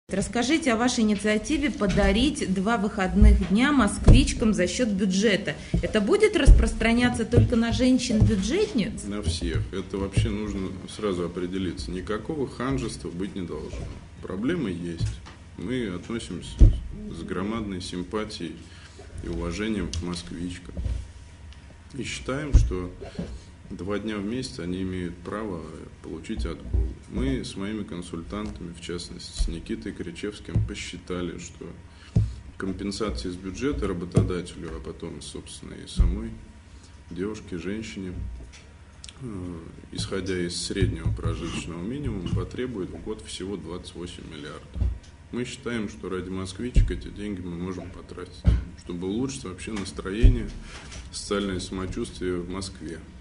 Расскажите о вашей инициативе подарить 2 выходных дня москвичкам за счет бюджета. Это будет распространяться только на женщин-бюджетниц? На всех. Это вообще нужно сразу определиться. Никакого ханжества быть не должно. Проблемы есть. Мы относимся с громадной симпатией и уважением к москвичкам. И считаем, что 2 дня в месяц они имеют право получить отгул. Мы с моими консультантами, в частности с Никитой Кричевским, посчитали, что компенсации с бюджета работодателю, а потом, собственно, и самой девушке, женщине, исходя из среднего прожиточного минимума, потребует в год всего 28 миллиардов. Мы считаем, что ради москвичек эти деньги мы можем потратить, чтобы улучшить вообще настроение, социальное самочувствие в Москве.